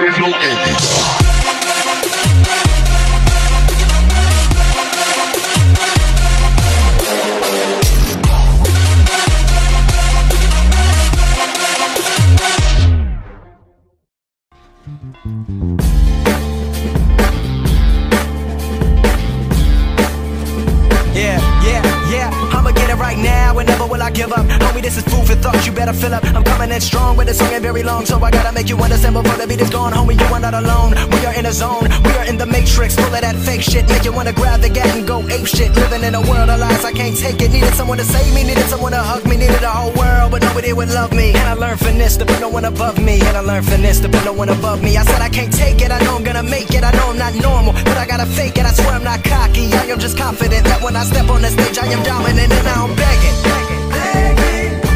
This is food for thought, you better fill up. I'm coming in strong, but the song ain't very long, so I gotta make you understand before the beat is gone. Homie, you are not alone, we are in a zone. We are in the matrix, full of that fake shit. Make you wanna grab the gat and go ape shit. Living in a world of lies, I can't take it. Needed someone to save me, needed someone to hug me. Needed a whole world, but nobody would love me. And I learned finesse to put no one above me. And I learned finesse to put no one above me. I said I can't take it, I know I'm gonna make it. I know I'm not normal, but I gotta fake it. I swear I'm not cocky, I am just confident that when I step on the stage I am dominant. And now I'm begging, begging, begging.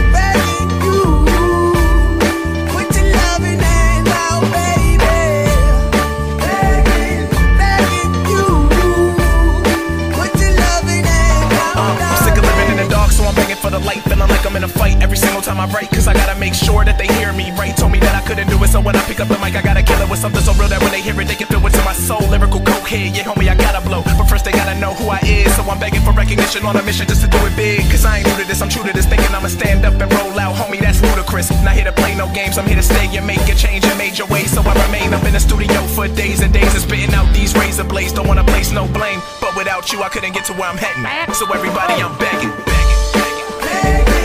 For the light, feeling like I'm in a fight every single time I write, cause I gotta make sure that they hear me right. Told me that I couldn't do it, so when I pick up the mic I gotta kill it with something so real that when they hear it they can feel it to my soul. Lyrical cokehead, yeah homie, I gotta blow, but first they gotta know who I is. So I'm begging for recognition on a mission just to do it big, cause I ain't new to this, I'm true to this. Thinking I'ma stand up and roll out, homie, that's ludicrous. Not here to play no games, I'm here to stay and make a change in major ways. So I remain up in the studio for days and days and spitting out these razor blades. Don't wanna place no blame, but without you I couldn't get to where I'm heading. So everybody, I'm begging, begging, begging, begging.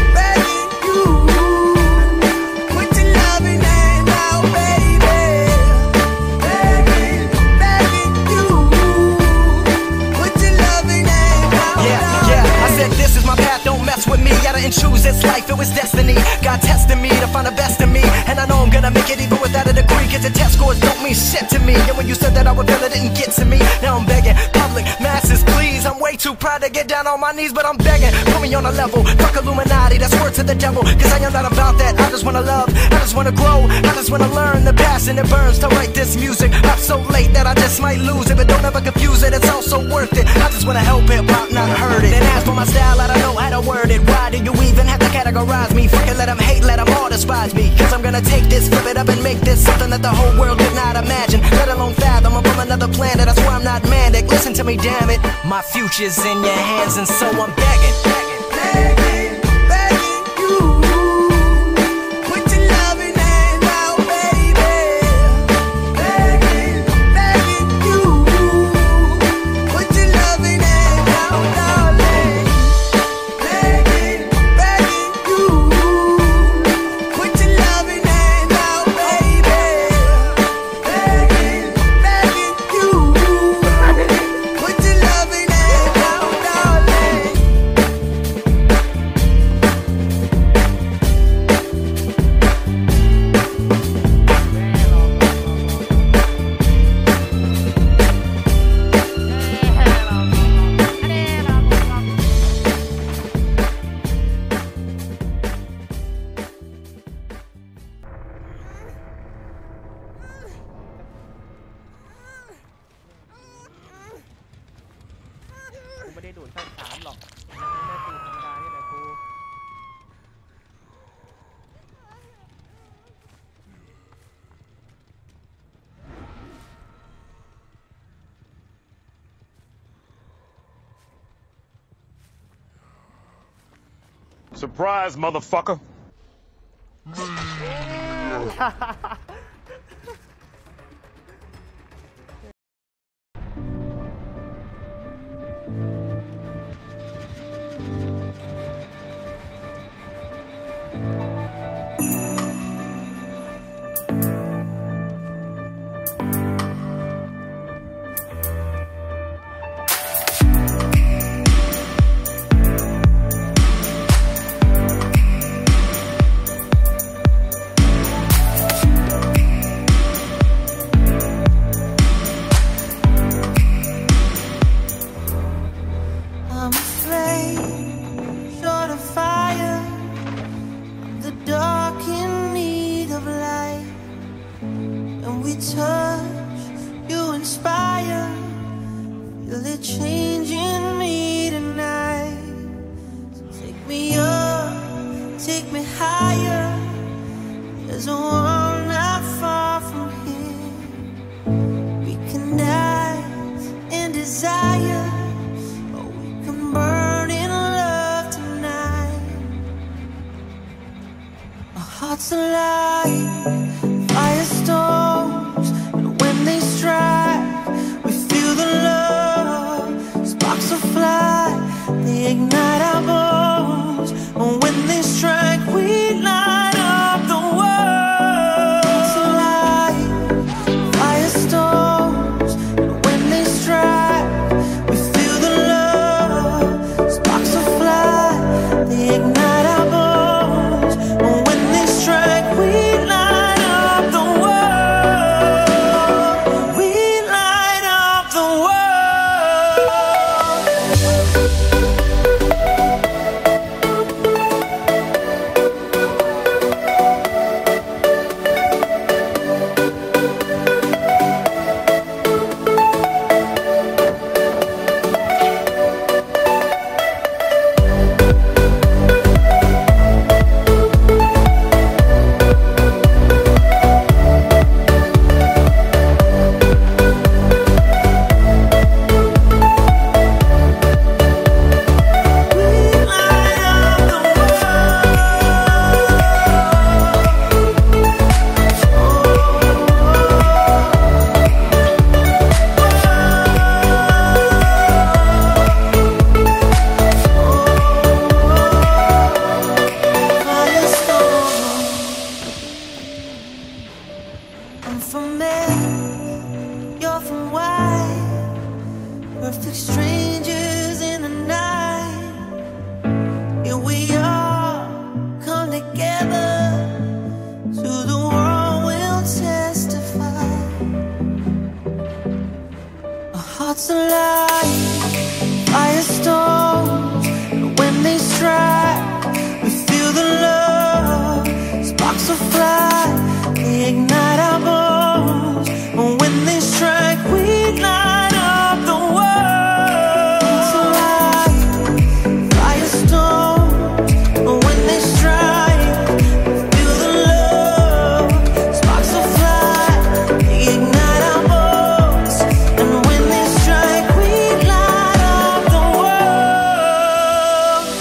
With me, I didn't choose this life, it was destiny. God testing me to find the best in me, and I know I'm gonna make it even without a degree, cause the test scores don't mean shit to me. And when you said that I would feel it didn't get to me, now I'm begging, public masses please. I'm way too proud to get down on my knees, but I'm begging, put me on a level, fuck Illuminati, that's word to the devil. Cause I am not about that, I just wanna love, I just wanna grow, I just wanna learn. The passion it burns to write this music. Up so late that I just might lose it, but don't ever confuse it, it's also worth it. I just wanna help hip hop, not hurt it. Then as for my style, I don't know how to word it. Why do you even have to categorize me? Fucking let them hate, let them all despise me. Cause I'm gonna take this, flip it up and make this something that the whole world did not imagine, let alone fathom. I'm from another planet, that's why I'm not manic. Listen to me, damn it, my future's in your hands, and so I'm begging, begging, begging. Surprise, motherfucker. Take me higher. There's a world not far from here. hearts alight, firestorms, and when they strike, we feel the love. Sparks will fly, they ignite our bones, and when they strike, we light up the world. Hearts alight, firestorms, and when they strike, we feel the love. Sparks will fly, they ignite our bones, and when they strike, we light up the world. We light up the world. I'm from men, you're from white, perfect strangers in the night. Here we all come together, to the world will testify. Our hearts alight, firestorms, and when they strike, we feel the love. Sparks will fly, they ignite our bones, and when they strike, we light up the world. Hearts alight, firestorms, and when they strike, we feel the love. Sparks will fly, they ignite our bones, and when they strike, we light up the world.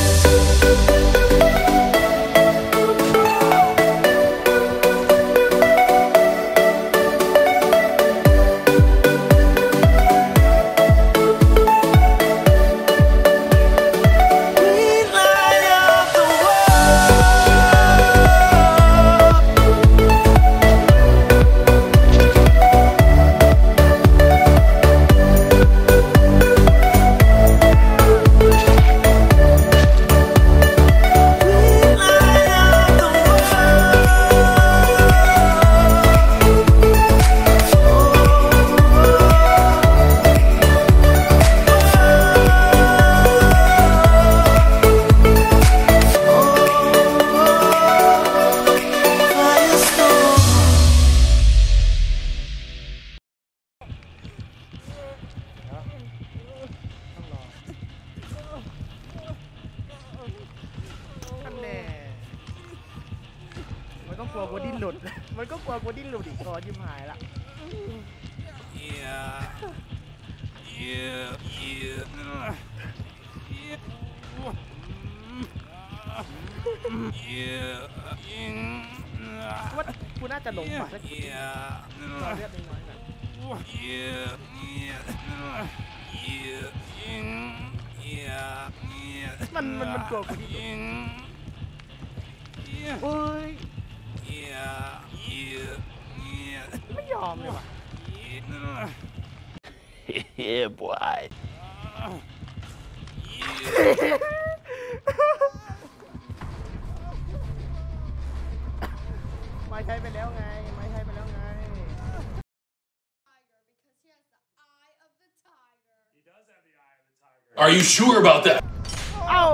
มันก็กลัวกูดิ้นหลุด มันก็กลัวกูดิ้นหลุดอีกคอยิ้มหายละ ว่ากูน่าจะลงมาสักทีเลือดน้อยๆหน่อยมันกลัวกูดิ้นหลุดโอ้ยไม่ยอมเลยว่ะ Yeah, boy. ไม่ใช่ไปแล้วไง ไม่ใช่ไปแล้วไง Are you sure about that? เอ้า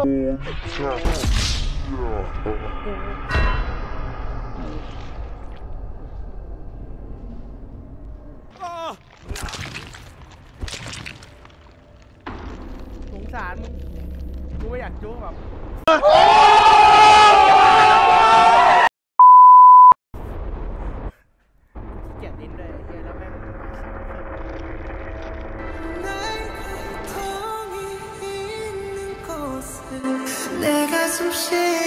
สงสารมึงกูไม่อยากจุ๊บแบบเกลียดดิ้นเลยเฮียแล้วแม่ง 내 가슴 씨